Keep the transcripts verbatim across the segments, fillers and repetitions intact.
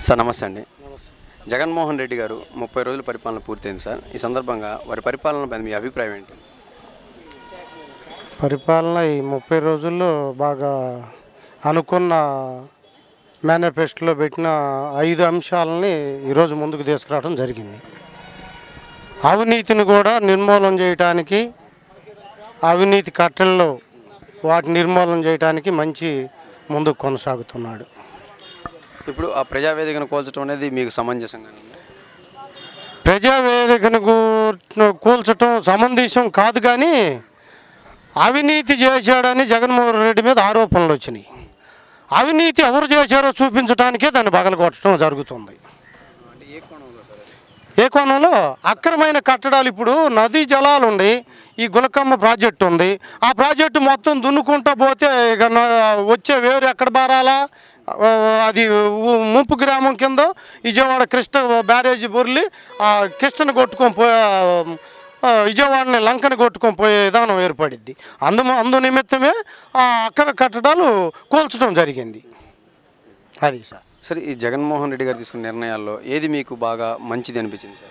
Sir నమస్తే అండి. జగన్మోహన్ రెడ్డి గారు ముప్పై రోజుల పరిపాలన పూర్తయింది సార్. ఈ సందర్భంగా వారి పరిపాలనపై మీ అభిప్రాయం ఏంటి? పరిపాలన ఈ ముప్పై రోజుల్లో బాగా అనుకున్న మేనిఫెస్టోలో పెట్టిన ఐదు అంశాలని ఈరోజు ముందుకు తీసుకురావడం జరిగింది. అవినీతిని కూడా నిర్మూలన చేయడానికి, అవినీతి కట్టల్లో వాటి నిర్మూలన చేయడానికి మంచి ముందుకు కొనసాగుతున్నాడు. ఇప్పుడు ఆ ప్రజావేదికను కూల్చడం అనేది మీకు సమంజసంగా ఉంది? ప్రజావేదికను కూల్చడం సమంజసం కాదు, కానీ అవినీతి చేశాడని జగన్మోహన్ రెడ్డి మీద ఆరోపణలు వచ్చినాయి. అవినీతి ఎవరు చేశారో చూపించడానికే దాన్ని పగలగొట్టడం జరుగుతుంది. ఏ కోణంలో? అక్రమైన కట్టడాలు. ఇప్పుడు నదీ జలాలు ఉండి ఈ గులకమ్మ ప్రాజెక్టు ఉంది. ఆ ప్రాజెక్టు మొత్తం దున్నుకుంటూ పోతే ఇక వచ్చే వేరు ఎక్కడ బారాలా? అది ముంపు గ్రామం కింద విజయవాడ కృష్ణ బ్యారేజీ బొర్లి కృష్ణను కొట్టుకొని పోయే, విజయవాడని లంకని కొట్టుకొని పోయే విధానం ఏర్పడింది. అందు అందు నిమిత్తమే ఆ అక్కడ కట్టడాలు కూల్చడం జరిగింది. అది సార్. సరే, ఈ జగన్మోహన్ రెడ్డి గారు తీసుకున్న నిర్ణయాల్లో ఏది మీకు బాగా మంచిది అనిపించింది సార్?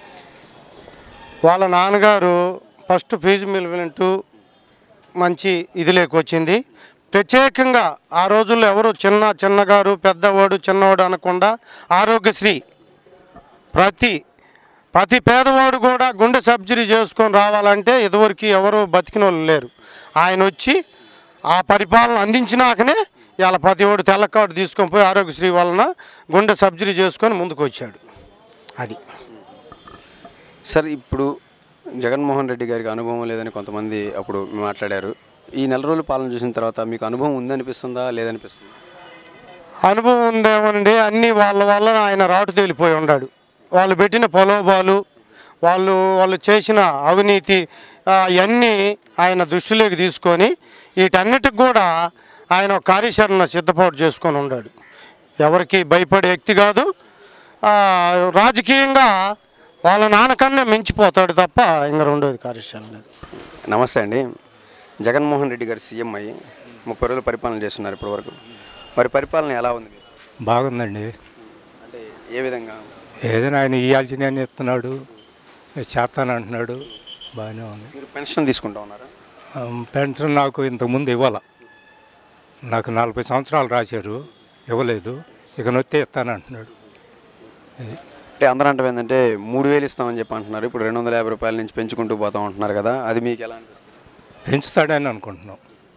వాళ్ళ నాన్నగారు ఫస్ట్ ఫీజు మిల్వెంటు మంచి ఇది లేకొచ్చింది. ప్రత్యేకంగా ఆ రోజుల్లో ఎవరు చిన్న చిన్నగారు పెద్దవాడు చిన్నవాడు అనకుండా ఆరోగ్యశ్రీ ప్రతి ప్రతి పేదవాడు కూడా గుండె సర్జరీ చేసుకొని రావాలంటే ఇదివరకు ఎవరు బతికిన వాళ్ళు లేరు. ఆయన వచ్చి ఆ పరిపాలన అందించినాకనే ఇలా ప్రతివాడు తెల్ల కార్డు తీసుకొని పోయి ఆరోగ్యశ్రీ వలన గుండె సర్జరీ చేసుకొని ముందుకు వచ్చాడు. అది సార్. ఇప్పుడు జగన్మోహన్ రెడ్డి గారికి అనుభవం లేదని కొంతమంది అప్పుడు మాట్లాడారు. ఈ నెల రోజులు పాలన చూసిన తర్వాత మీకు అనుభవం ఉందనిపిస్తుందా లేదనిపిస్తుందా? అనుభవం ఉందేమోనండి. అన్నీ వాళ్ళ వల్ల ఆయన రాటు తేలిపోయి ఉన్నాడు. వాళ్ళు పెట్టిన ప్రలోభాలు, వాళ్ళు వాళ్ళు చేసిన అవినీతి ఇవన్నీ ఆయన దృష్టిలోకి తీసుకొని వీటన్నిటికి కూడా ఆయన కార్యాచరణ సిద్ధపాటు చేసుకొని ఉన్నాడు. ఎవరికి భయపడే వ్యక్తి కాదు. రాజకీయంగా వాళ్ళ నాన్నకన్నా మించిపోతాడు తప్ప ఇంకా రెండోది కార్యాచరణ లేదు. నమస్తే అండి. జగన్మోహన్ రెడ్డి గారు సీఎం అయ్యి ముప్పై రోజులు పరిపాలన చేస్తున్నారు ఇప్పటివరకు. వారి పరిపాలన ఎలా ఉంది? బాగుందండి. అంటే ఏ విధంగా? ఏదైనా ఆయన ఇవ్వాల్సిన ఆయన ఇస్తున్నాడు, చేస్తానంటున్నాడు, బాగానే ఉంది. మీరు పెన్షన్ తీసుకుంటా ఉన్నారా? పెన్షన్ నాకు ఇంతకుముందు ఇవ్వాల. నాకు నలభై సంవత్సరాలు రాశారు, ఇవ్వలేదు. ఇక నొత్తే ఇస్తానంటున్నాడు. అంటే అందరూ అంటే ఏంటంటే మూడు వేలు ఇస్తామని చెప్పి అంటున్నారు. ఇప్పుడు రెండు వందల యాభై రూపాయల నుంచి పెంచుకుంటూ పోతాం అంటున్నారు కదా, అది మీకు ఎలా అనిపిస్తుంది? పెంచుతాడని అనుకుంటున్నాం.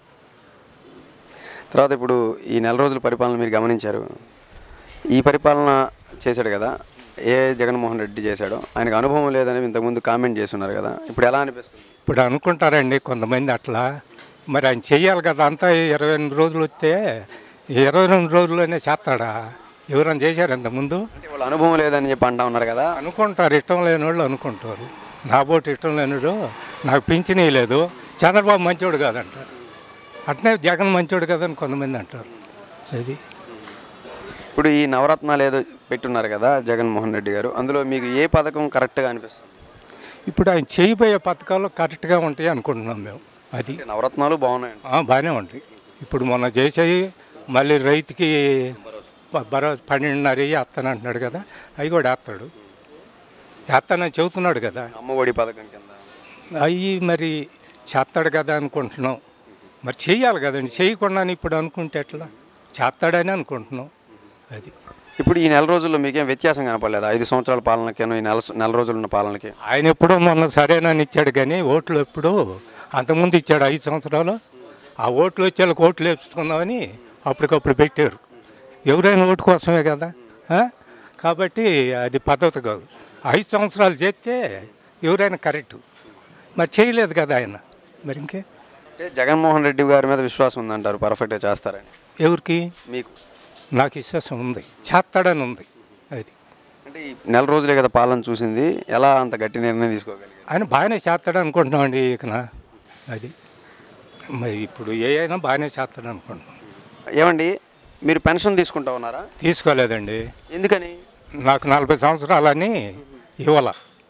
తర్వాత ఇప్పుడు ఈ నెల రోజుల పరిపాలన మీరు గమనించారు. ఈ పరిపాలన చేశాడు కదా, ఏ జగన్మోహన్ రెడ్డి చేశాడో ఆయనకు అనుభవం లేదని ఇంతకుముందు కామెంట్ చేస్తున్నారు కదా, ఇప్పుడు ఎలా అనిపిస్తుంది? ఇప్పుడు అనుకుంటారండి కొంతమంది అట్లా. మరి ఆయన చెయ్యాలి కదా. అంతా ఇరవై ఎనిమిది రోజులు వస్తే ఇరవై ఎనిమిది రోజుల్లోనే చేస్తాడా? ఎవరైనా చేశారు ఇంతకుముందు? అంటే వాళ్ళు అనుభవం లేదని చెప్పి అంటా ఉన్నారు కదా. అనుకుంటారు, ఇష్టం లేని వాళ్ళు అనుకుంటారు. నా బోటు ఇష్టం లేనివాడు నాకు పింఛనీ లేదు, చంద్రబాబు మంచోడు కాదంటారు. అట్నే జగన్ మంచోడు కదని కొంతమంది అంటారు. అది ఇప్పుడు ఈ నవరత్నాలు ఏదో పెట్టున్నారు కదా జగన్మోహన్ రెడ్డి గారు, అందులో మీకు ఏ పథకం కరెక్ట్గా అనిపిస్తుంది? ఇప్పుడు ఆయన చేయబోయే పథకాలు కరెక్ట్గా ఉంటాయి అనుకుంటున్నాం మేము. అది నవరత్నాలు బాగున్నాయి, బాగానే ఉంటాయి. ఇప్పుడు మొన్న చేసేవి మళ్ళీ రైతుకి భరోసా పన్నెండున్నర వేస్తానంటున్నాడు కదా, అవి కూడా వేస్తాడు. వేస్తానని చెబుతున్నాడు కదా. అమ్మఒడి పథకం కింద అవి మరి చేస్తాడు కదా అనుకుంటున్నాం. మరి చెయ్యాలి కదండి. చేయకుండా ఇప్పుడు అనుకుంటే ఎట్లా? చేస్తాడని అనుకుంటున్నాం. అది ఇప్పుడు ఈ నెల రోజుల్లో మీకేం వ్యత్యాసం కనపడలేదు? ఐదు సంవత్సరాల పాలనకి ఈ నెల నెల రోజులు ఉన్న పాలనకి ఆయన ఎప్పుడో మొన్న సరేనని ఇచ్చాడు, కానీ ఓట్లు ఎప్పుడు అంతకుముందు ఇచ్చాడు ఐదు సంవత్సరాలు. ఆ ఓట్లు వచ్చే వాళ్ళకి ఓట్లు వేసుకుందామని అప్పటికప్పుడు పెట్టారు. ఎవరైనా ఓటు కోసమే కదా. కాబట్టి అది పద్ధతి కాదు. ఐదు సంవత్సరాలు చేస్తే ఎవరైనా కరెక్టు. మరి చేయలేదు కదా ఆయన. మరి ఇంకే అంటే జగన్మోహన్ రెడ్డి గారి మీద విశ్వాసం ఉందంటారు, పర్ఫెక్ట్గా చేస్తారని? ఎవరికి? మీకు. నాకు విశ్వాసం ఉంది, చేస్తాడని ఉంది. అది అంటే ఈ నెల రోజులే కదా పాలన చూసింది, ఎలా అంత గట్టి నిర్ణయం తీసుకోగలిగారు? ఆయన బాగానే చేస్తాడు అనుకుంటున్నామండి. ఇకనా అది మరి ఇప్పుడు ఏ అయినా బాగానే చేస్తాడు అనుకుంటున్నాం. ఏమండి, మీరు పెన్షన్ తీసుకుంటా ఉన్నారా? తీసుకోలేదండి. ఎందుకని? నాకు నలభై సంవత్సరాలని ఇవ్వాల.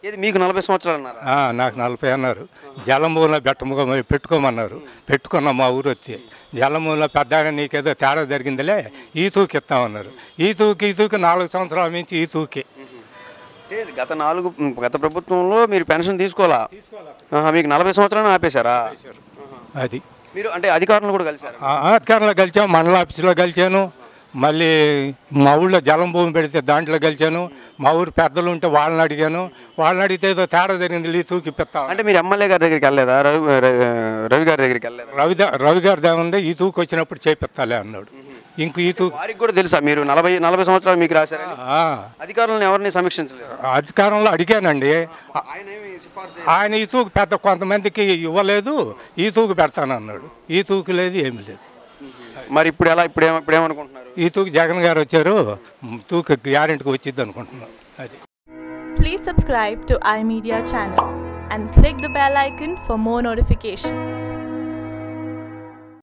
ఇది మీకు నలభై సంవత్సరాలు అన్నారా? ఆ, నాకు నలభై అన్నారు. జలమూల బెట్టముగా పెట్టుకోమన్నారు. పెట్టుకున్నాం మా ఊరు వచ్చి. జలమూల పెద్ద ఆయన నీకేదో తేడా జరిగిందిలే ఈ తూకి ఇస్తామన్నారు. ఈ తూకి ఈ తూకి నాలుగు సంవత్సరాల నుంచి ఈ తూకి. అంటే గత నాలుగు గత ప్రభుత్వంలో మీరు పెన్షన్ తీసుకోవాలా? మీకు నలభై సంవత్సరాలు ఆపేశారా? అది మీరు అంటే అధికారులను కూడా కలిశారు? అధికారంలో కలిసాను, మండల ఆఫీసులో కలిసాను, మళ్ళీ మా ఊళ్ళో జలం భూమి పెడితే దాంట్లో కలిసాను. మా ఊరు పెద్దలు ఉంటే వాళ్ళని అడిగాను. వాళ్ళని అడిగితే ఏదో తేడా జరిగింది ఈ తూకి ఇప్పిస్తాం. అంటే మీరు ఎమ్మెల్యే గారి దగ్గరికి వెళ్ళలేదా? రవి రవి గారి దగ్గరికి వెళ్ళలేదా? రవి రవి గారి దేవందే ఈ తూకి వచ్చినప్పుడు చేపిస్తాలే అన్నాడు. ఇంక ఈ తూకి వారికి కూడా తెలుసా మీరు నలభై నలభై సంవత్సరాలు మీకు రాశారని? అధికారులను ఎవరిని సమీక్షించలేదు? అధికారంలో అడిగానండి. ఆయన ఈ తూకు పెద్ద కొంతమందికి ఇవ్వలేదు, ఈ తూకు పెడతానన్నాడు. ఈ తూకు లేదు, ఏమి లేదు. మరి ఇప్పుడు ఎలా ఇప్పుడు ఏమ ఇప్పుడు ఏమనుకుంటున్నారు? ఈ తూకి జగన్ గారు వచ్చారు, తూకి గ్యారెంటీకి వచ్చింది అనుకుంటున్నాం. అది. Please subscribe to iMedia channel and click the bell icon for more notifications.